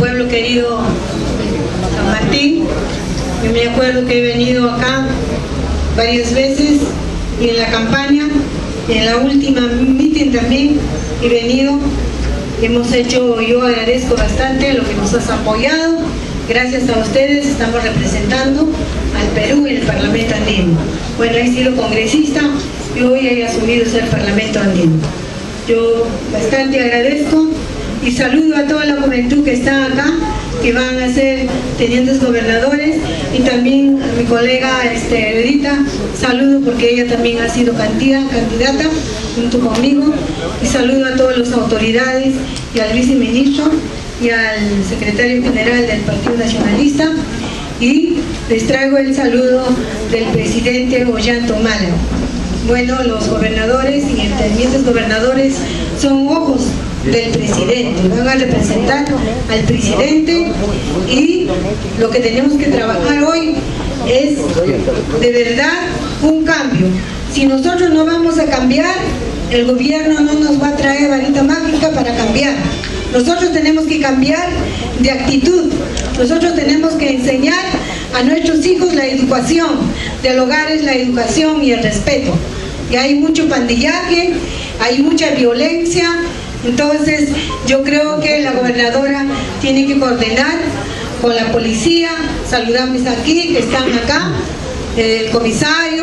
pueblo querido San Martín. Yo me acuerdo que he venido acá varias veces, y en la campaña, y en la última meeting también he venido. Hemos hecho, yo agradezco bastante lo que nos has apoyado. Gracias a ustedes estamos representando al Perú en el Parlamento Andino. Bueno, he sido congresista y hoy he asumido ser Parlamento Andino. Yo bastante agradezco y saludo a toda la juventud que está acá, que van a ser tenientes gobernadores, y también a mi colega Edita, saludo porque ella también ha sido candidata junto conmigo, y saludo a todas las autoridades y al viceministro y al secretario general del Partido Nacionalista, y les traigo el saludo del presidente Ollanta Humala. Bueno, los gobernadores y tenientes gobernadores son ojos del presidente, van a representar al presidente, y lo que tenemos que trabajar hoy es de verdad un cambio. Si nosotros no vamos a cambiar, el gobierno no nos va a traer varita mágica para cambiar. Nosotros tenemos que cambiar de actitud. Nosotros tenemos que enseñar a nuestros hijos la educación del hogar, es la educación y el respeto. Y hay mucho pandillaje, hay mucha violencia. Entonces yo creo que la gobernadora tiene que coordinar con la policía. Saludamos aquí, que están acá, el comisario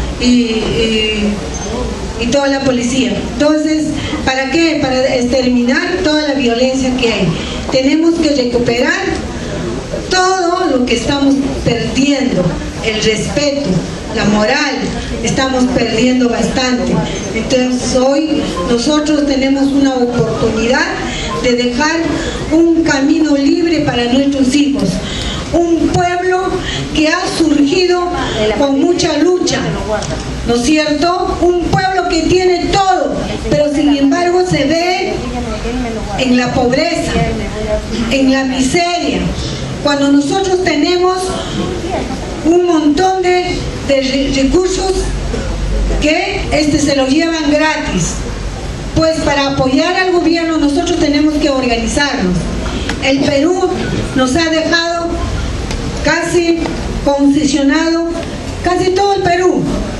y toda la policía. Entonces, ¿para qué? Para exterminar toda la violencia que hay. Tenemos que recuperar todo lo que estamos perdiendo, el respeto, la moral, estamos perdiendo bastante. Entonces hoy nosotros tenemos una oportunidad de dejar un camino libre para nuestros hijos. Un pueblo que ha surgido con mucha lucha, ¿no es cierto? Un pueblo que tiene todo, pero sin embargo se ve en la pobreza, en la miseria. Cuando nosotros tenemos un montón de recursos que se los llevan gratis, pues para apoyar al gobierno nosotros tenemos que organizarnos. El Perú nos ha dejado casi concesionado casi todo el Perú,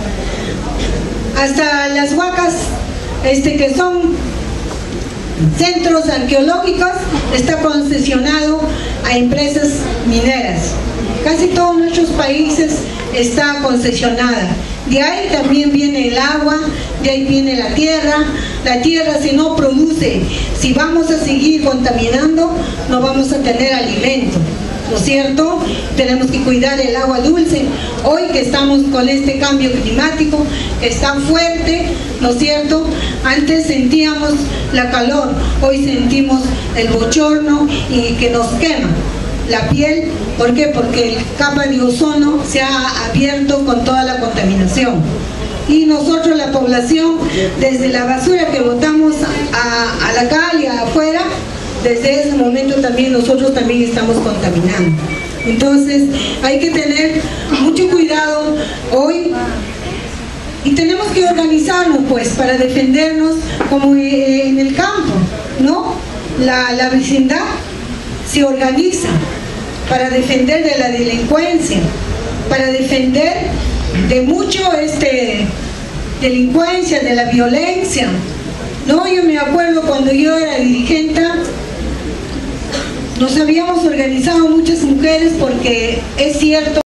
hasta las huacas que son centros arqueológicos, está concesionado a empresas mineras. Casi todos nuestros países está concesionada. De ahí también viene el agua, de ahí viene la tierra. La tierra, si no produce, si vamos a seguir contaminando, no vamos a tener alimento, ¿no es cierto? Tenemos que cuidar el agua dulce. Hoy que estamos con este cambio climático, que es tan fuerte, ¿no es cierto? Antes sentíamos la calor, hoy sentimos el bochorno y que nos quema la piel. ¿Por qué? Porque el capa de ozono se ha abierto con toda la contaminación. Y nosotros, la población, desde la basura que botamos a la calle, afuera, desde ese momento también nosotros también estamos contaminando. Entonces hay que tener mucho cuidado hoy, y tenemos que organizarnos pues para defendernos, como en el campo, ¿no? La vecindad se organiza para defender de la delincuencia, para defender de mucho delincuencia, de la violencia. No, yo me acuerdo cuando yo era dirigente, nos habíamos organizado muchas mujeres, porque es cierto